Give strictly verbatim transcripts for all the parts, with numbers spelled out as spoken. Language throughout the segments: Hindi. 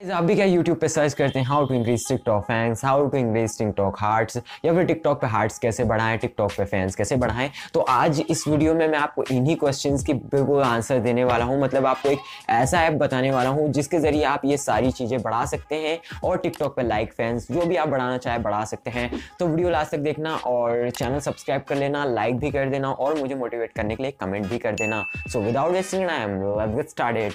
आप भी क्या यूट्यूब पे सर्च करते हैं how to increase TikTok fans, how to increase TikTok hearts, या फिर टिकटॉक पे हार्ट्स कैसे बढ़ाएं, टिकटॉक पे फैंस कैसे बढ़ाएं। तो आज इस वीडियो में मैं आपको इन्हीं क्वेश्चंस की बिल्कुल आंसर देने वाला हूं। मतलब आपको एक ऐसा ऐप बताने वाला हूं जिसके जरिए आप ये सारी चीज़ें बढ़ा सकते हैं और टिकटॉक पे लाइक, फैंस जो भी आप बढ़ाना चाहे बढ़ा सकते हैं। तो वीडियो लास्ट तक देखना और चैनल सब्सक्राइब कर लेना, लाइक भी कर देना और मुझे मोटिवेट करने के लिए कमेंट भी कर देना। So without wasting time let's get started.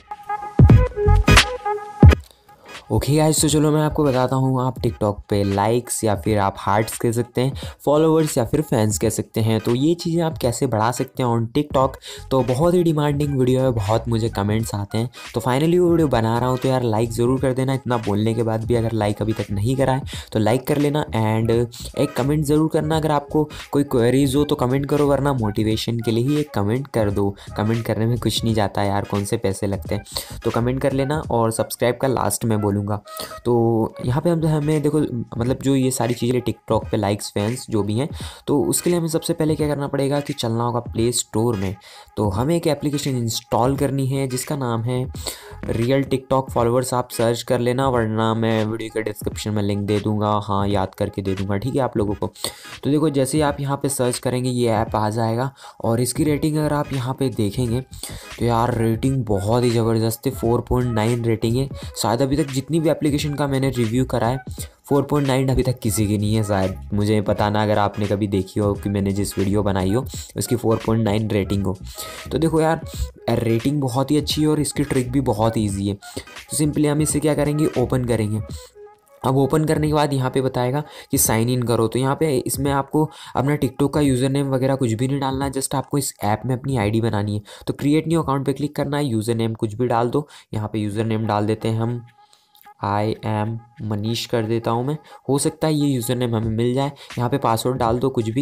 Okay guys, तो चलो मैं आपको बताता हूँ। आप टिकटॉक पे लाइक्स या फिर आप हार्ट्स कह सकते हैं, फॉलोअर्स या फिर फैंस कह सकते हैं। तो ये चीज़ें आप कैसे बढ़ा सकते हैं ऑन टिकटॉक। तो बहुत ही डिमांडिंग वीडियो है, बहुत मुझे कमेंट्स आते हैं, तो फाइनली वो वीडियो बना रहा हूँ। तो यार लाइक ज़रूर कर देना। इतना बोलने के बाद भी अगर लाइक अभी तक नहीं करा है तो लाइक कर लेना एंड एक कमेंट ज़रूर करना। अगर आपको कोई क्वेरीज हो तो कमेंट करो, वरना मोटिवेशन के लिए ही एक कमेंट कर दो। कमेंट करने में कुछ नहीं जाता यार, कौन से पैसे लगते हैं। तो कमेंट कर लेना और सब्सक्राइब का लास्ट में बोलूँगा। तो यहाँ पे हम हमें देखो, मतलब जो ये सारी चीज़ें टिकटॉक पे लाइक्स, फैंस जो भी हैं, तो उसके लिए हमें सबसे पहले क्या करना पड़ेगा कि चलना होगा प्ले स्टोर में। तो हमें एक एप्लीकेशन इंस्टॉल करनी है जिसका नाम है रियल टिकटॉक फॉलोअर्स। आप सर्च कर लेना, वरना मैं वीडियो के डिस्क्रिप्शन में लिंक दे दूँगा। हाँ, याद करके दे दूँगा, ठीक है आप लोगों को। तो देखो, जैसे ही आप यहाँ पे सर्च करेंगे ये ऐप आ जाएगा और इसकी रेटिंग अगर आप यहाँ पे देखेंगे तो यार रेटिंग बहुत ही ज़बरदस्त है। फोर पॉइंट नाइन रेटिंग है। शायद अभी तक जितनी भी एप्लीकेशन का मैंने रिव्यू करा है फोर पॉइंट नाइन अभी तक किसी की नहीं है। शायद मुझे पता ना, अगर आपने कभी देखी हो कि मैंने जिस वीडियो बनाई हो उसकी फोर पॉइंट नाइन रेटिंग हो। तो देखो यार, रेटिंग बहुत ही अच्छी है और इसकी ट्रिक भी बहुत ईजी है। तो सिंपली हम इसे क्या करेंगे, ओपन करेंगे। अब ओपन करने के बाद यहाँ पे बताएगा कि साइन इन करो। तो यहाँ पे इसमें आपको अपना टिकटॉक का यूज़र नेम वगैरह कुछ भी नहीं डालना है, जस्ट आपको इस ऐप में अपनी आईडी बनानी है। तो क्रिएट न्यू अकाउंट पे क्लिक करना है, यूज़र नेम कुछ भी डाल दो। यहाँ पे यूज़र नेम डाल देते हैं हम, आई एम मनीष कर देता हूँ मैं। हो सकता है ये यूज़र नेम हमें मिल जाए। यहाँ पे पासवर्ड डाल दो कुछ भी,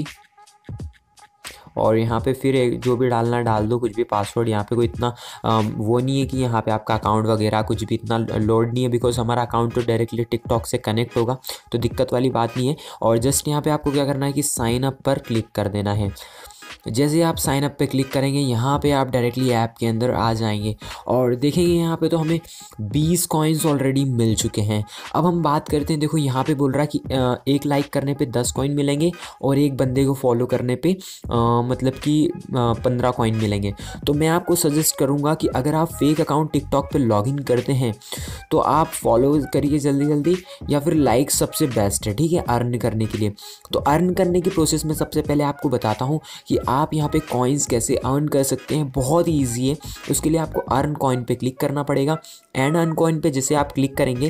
और यहाँ पे फिर एक जो भी डालना डाल दो कुछ भी पासवर्ड। यहाँ पे कोई इतना आ, वो नहीं है कि यहाँ पे आपका अकाउंट वगैरह कुछ भी इतना लोड नहीं है, बिकॉज हमारा अकाउंट तो डायरेक्टली टिकटॉक से कनेक्ट होगा, तो दिक्कत वाली बात नहीं है। और जस्ट यहाँ पे आपको क्या करना है कि साइन अप पर क्लिक कर देना है। जैसे आप साइन अप पे क्लिक करेंगे यहाँ पे आप डायरेक्टली ऐप के अंदर आ जाएंगे और देखेंगे यहाँ पे तो हमें बीस कॉइन्स ऑलरेडी मिल चुके हैं। अब हम बात करते हैं, देखो यहाँ पे बोल रहा है कि एक लाइक करने पे दस कॉइन मिलेंगे और एक बंदे को फॉलो करने पे आ, मतलब कि पंद्रह कॉइन मिलेंगे। तो मैं आपको सजेस्ट करूँगा कि अगर आप फेक अकाउंट टिकटॉक पे लॉगिन करते हैं तो आप फॉलो करिए जल्दी जल्दी, या फिर लाइक सबसे बेस्ट है, ठीक है, अर्न करने के लिए। तो अर्न करने की प्रोसेस में सबसे पहले आपको बताता हूँ कि आप यहाँ पे कॉइन्स कैसे अर्न कर सकते हैं। बहुत ही ईजी है। उसके लिए आपको अर्न कॉइन पे क्लिक करना पड़ेगा एंड अर्न कॉइन पे जैसे आप क्लिक करेंगे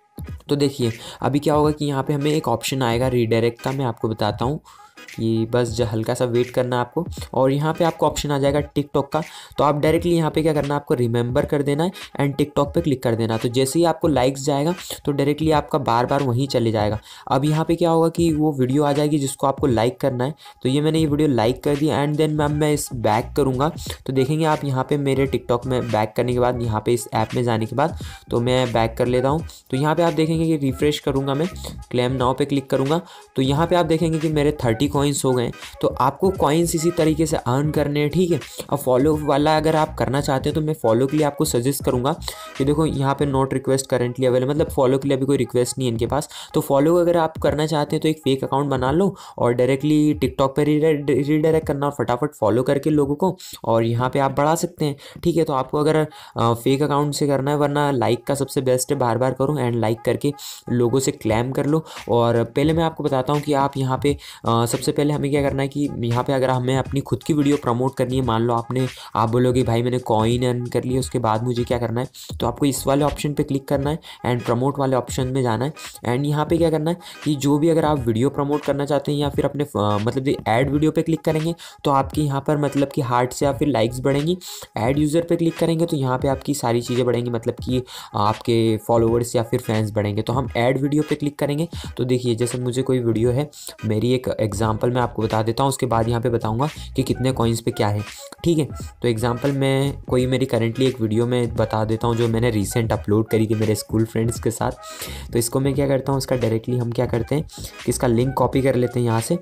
तो देखिए अभी क्या होगा कि यहाँ पे हमें एक ऑप्शन आएगा रीडायरेक्ट का। मैं आपको बताता हूँ कि बस जो हल्का सा वेट करना है आपको, और यहाँ पे आपको ऑप्शन आ जाएगा टिकटॉक का। तो आप डायरेक्टली यहाँ पे क्या करना है, आपको रिमेंबर कर देना है एंड टिकटॉक पे क्लिक कर देना। तो जैसे ही आपको लाइक्स जाएगा तो डायरेक्टली आपका बार बार वहीं चले जाएगा। अब यहाँ पे क्या होगा कि वो वीडियो आ जाएगी जिसको आपको लाइक करना है। तो ये मैंने ये वीडियो लाइक कर दी एंड देन मैम मैं इस बैक करूँगा तो देखेंगे आप यहाँ पे मेरे टिकटॉक में बैक करने के बाद, यहाँ पे इस ऐप में जाने के बाद तो मैं बैक कर लेता हूँ। तो यहाँ पे आप देखेंगे कि रिफ्रेश करूँगा मैं, क्लेम नाउ पे क्लिक करूँगा तो यहाँ पे आप देखेंगे कि मेरे थर्टी कॉइन्स हो गए। तो आपको कॉइन्स इसी तरीके से अर्न करने हैं, ठीक है। अब फॉलो वाला अगर आप करना चाहते हैं तो मैं फॉलो के लिए आपको सजेस्ट करूंगा कि देखो यहाँ पे नोट रिक्वेस्ट करेंटली अवेलेबल, मतलब फॉलो के लिए अभी कोई रिक्वेस्ट नहीं है इनके पास। तो फॉलो अगर आप करना चाहते हैं तो एक फेक अकाउंट बना लो और डायरेक्टली टिकटॉक पे रीडायरेक्ट करना और फटाफट फॉलो करके लोगों को, और यहाँ पे आप बढ़ा सकते हैं, ठीक है। तो आपको अगर फेक अकाउंट से करना है, वरना लाइक का सबसे बेस्ट है, बार बार करो एंड लाइक करके लोगों से क्लेम कर लो। और पहले मैं आपको बताता हूँ कि आप यहाँ पे आ, सबसे पहले हमें क्या करना है कि यहाँ पे अगर हमें अपनी खुद की वीडियो प्रमोट करनी है, मान लो आपने आप बोलोगे भाई मैंने कॉइन अर्न कर लिया, उसके बाद मुझे क्या करना है, तो आपको इस वाले ऑप्शन पे क्लिक करना है एंड प्रमोट वाले ऑप्शन में जाना है। एंड यहाँ पे क्या करना है कि जो भी अगर आप वीडियो प्रमोट करना चाहते हैं या फिर अपने मतलब ऐड वीडियो पे क्लिक करेंगे तो आपके यहाँ पर मतलब कि हार्ट से या फिर लाइक्स बढ़ेंगी। ऐड यूज़र पे क्लिक करेंगे तो यहाँ पे आपकी सारी चीज़ें बढ़ेंगी, मतलब कि आपके फॉलोअर्स या फिर फैंस बढ़ेंगे। तो हम ऐड वीडियो पे क्लिक करेंगे तो देखिए जैसे मुझे कोई वीडियो है, मेरी एक एग्जांपल मैं आपको बता देता हूँ, उसके बाद यहाँ पे बताऊँगा कि कितने कॉइन्स पे क्या है, ठीक है। तो एग्जांपल मैं कोई मेरी करंटली एक वीडियो में बता देता हूँ जो मैंने रिसेंट अपलोड करी थी मेरे स्कूल फ्रेंड्स के साथ। तो इसको मैं क्या करता हूँ, इसका डायरेक्टली हम क्या करते हैं कि इसका लिंक कॉपी कर लेते हैं। यहाँ से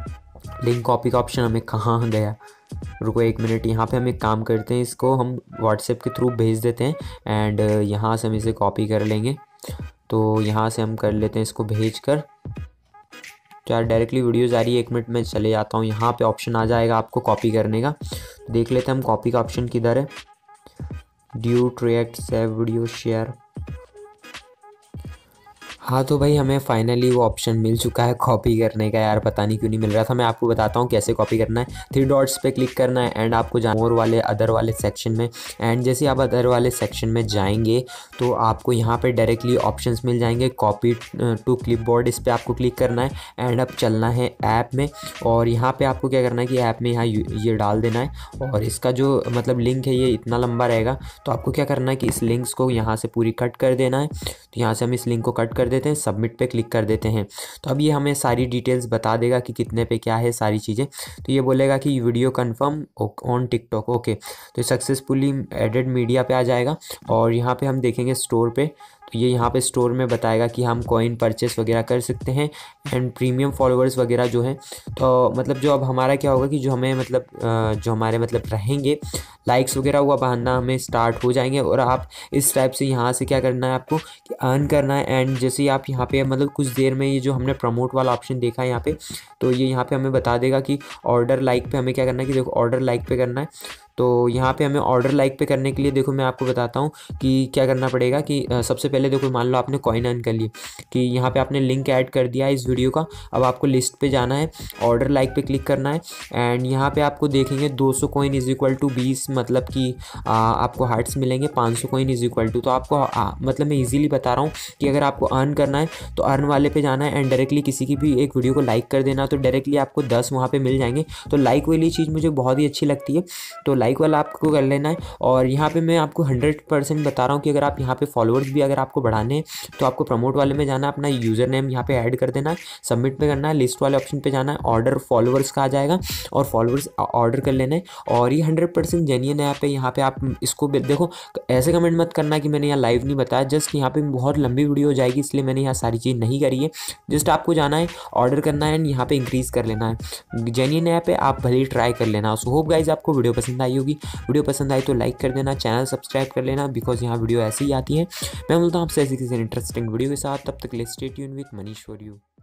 लिंक कॉपी का ऑप्शन हमें कहाँ गया, रुको एक मिनट। यहाँ पे हम एक काम करते हैं, इसको हम व्हाट्सएप के थ्रू भेज देते हैं एंड यहाँ से हम इसे कॉपी कर लेंगे तो यहाँ से हम कर लेते हैं इसको भेज कर। तो यार डायरेक्टली वीडियोज़ आ रही है, एक मिनट में चले जाता हूँ। यहाँ पे ऑप्शन आ जाएगा आपको कॉपी करने का, तो देख लेते हैं हम कॉपी का ऑप्शन किधर है। ड्यू ट्रैक्ट सेव वीडियो शेयर। हाँ तो भाई हमें फाइनली वो ऑप्शन मिल चुका है कॉपी करने का। यार पता नहीं क्यों नहीं मिल रहा था। मैं आपको बताता हूँ कैसे कॉपी करना है। थ्री डॉट्स पे क्लिक करना है एंड आपको जा मोर वाले अदर वाले सेक्शन में, एंड जैसे आप अदर वाले सेक्शन में जाएंगे तो आपको यहाँ पे डायरेक्टली ऑप्शंस मिल जाएंगे। कॉपी टू क्लिपबोर्ड, इस पर आपको क्लिक करना है एंड अब चलना है ऐप में। और यहाँ पर आपको क्या करना है कि ऐप में यहाँ ये डाल देना है, और इसका जो मतलब लिंक है ये इतना लंबा रहेगा। तो आपको क्या करना है कि इस लिंक्स को यहाँ से पूरी कट कर देना है। तो यहाँ से हम इस लिंक को कट कर देते हैं, सबमिट पे क्लिक कर देते हैं। तो अब ये हमें सारी डिटेल्स बता देगा कि कितने पे क्या है सारी चीज़ें। तो ये बोलेगा कि video confirm on TikTok, okay. तो सक्सेसफुली एडेड मीडिया पे आ जाएगा, और यहाँ पे हम देखेंगे स्टोर पे। तो ये यहाँ पे स्टोर में बताएगा कि हम कॉइन परचेस वगैरह कर सकते हैं एंड प्रीमियम फॉलोअर्स वगैरह जो हैं। तो मतलब जो अब हमारा क्या होगा कि जो हमें मतलब जो हमारे मतलब रहेंगे लाइक्स वगैरह हुआ बहाना हमें स्टार्ट हो जाएंगे। और आप इस टाइप से यहाँ से क्या करना है आपको कि अर्न करना है। एंड जैसे ही आप यहाँ पे मतलब कुछ देर में ये जो हमने प्रमोट वाला ऑप्शन देखा है यहाँ पे, तो ये यहाँ पे हमें बता देगा कि ऑर्डर लाइक पे हमें क्या करना है कि देखो ऑर्डर लाइक पे करना है। तो यहाँ पे हमें ऑर्डर लाइक पे करने के लिए देखो मैं आपको बताता हूँ कि क्या करना पड़ेगा कि सबसे पहले देखो मान लो आपने कॉइन अर्न कर लिए, कि यहाँ पे आपने लिंक ऐड कर दिया है इस वीडियो का। अब आपको लिस्ट पे जाना है, ऑर्डर लाइक पे क्लिक करना है एंड यहाँ पे आपको देखेंगे दो सौ कॉइन इज इक्वल टू बीस, मतलब कि आ, आपको हार्ट्स मिलेंगे। पाँच सौ कॉइन इज इक्वल टू, तो आपको आ, मतलब मैं ईजिली बता रहा हूँ कि अगर आपको अर्न करना है तो अर्न वाले पे जाना है एंड डायरेक्टली किसी की भी एक वीडियो को लाइक कर देना, तो डायरेक्टली आपको दस वहाँ पे मिल जाएंगे। तो लाइक वाली चीज़ मुझे बहुत ही अच्छी लगती है, तो लाइक वाला आपको कर लेना है। और यहाँ पे मैं आपको हंड्रेड परसेंट बता रहा हूँ कि अगर आप यहाँ पे फॉलोअर्स भी अगर आपको बढ़ाने हैं तो आपको प्रमोट वाले में जाना है, अपना यूज़र नेम यहाँ पे ऐड कर देना है, सबमिट पे करना है, लिस्ट वाले ऑप्शन पे जाना है, ऑर्डर फॉलोअर्स का आ जाएगा और फॉलोअर्स ऑर्डर कर लेना है। और ये हंड्रेड परसेंट जेन्युइन ऐप है। यहाँ पे आप इसको देखो, ऐसे कमेंट मत करना कि मैंने यहाँ लाइव नहीं बताया, जस्ट यहाँ पे बहुत लंबी वीडियो हो जाएगी इसलिए मैंने यहाँ सारी चीज़ नहीं करी है। जस्ट आपको जाना है, ऑर्डर करना है एंड यहाँ पे इंक्रीज़ कर लेना है। जेन्युइन ऐप है, आप भले ही ट्राई कर लेना। सो होप गाइज आपको वीडियो पसंद आई होगी। वीडियो पसंद आई तो लाइक कर देना, चैनल सब्सक्राइब कर लेना, बिकॉज यहाँ वीडियो ऐसी ही आती है। मैं बोलता हूँ आपसे ऐसी किसी इंटरेस्टिंग वीडियो के साथ, तब तक let's stay tuned with Manish for you.